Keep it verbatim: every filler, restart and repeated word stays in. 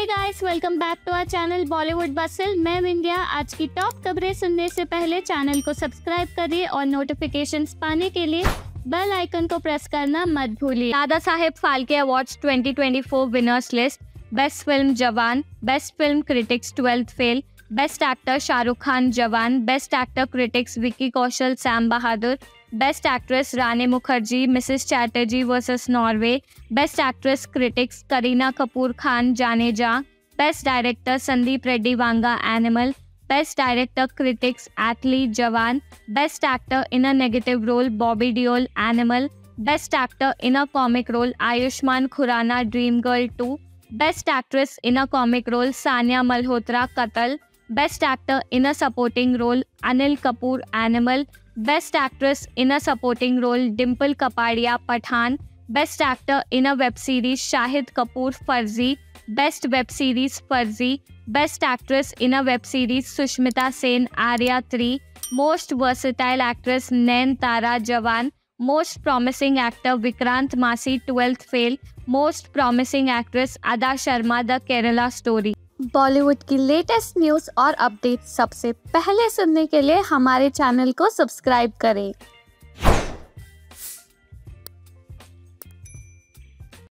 Guys, welcome back to our channel Bollywood Bustle. मैं विंध्या। आज की टॉप खबरें सुनने से पहले चैनल को सब्सक्राइब करिए और नोटिफिकेशंस पाने के लिए बेल आइकन को प्रेस करना मत भूलिए। Dadasaheb Phalke awards twenty twenty four winners list. Best film Jawan, best film critics twelfth fail, best actor Shahrukh Khan Jawan, best actor critics Vicky Kaushal Sam Bahadur, best actress Rani Mukherjee Mrs Chatterjee versus Norway, best actress critics Kareena Kapoor Khan Jaane Jaan, best director Sandeep Reddy Vanga Animal, best director critics Atlee Jawan, best actor in a negative role Bobby Deol Animal, best actor in a comic role Ayushmann Khurrana dream girl two, best actress in a comic role Sanya Malhotra Kathal, best actor in a supporting role Anil Kapoor Animal, best actress in a supporting role Dimple Kapadia Pathaan, best actor in a web series Shahid Kapoor Farzi, best web series Farzi, best actress in a web series Sushmita Sen Aarya three, most versatile actress Nayanthara Jawan, most promising actor Vikrant मासी twelfth fail, most promising actress Adah Sharma the Kerala story. Bollywood की latest news और update सबसे पहले सुनने के लिए हमारे channel को सब्सक्राइब करें।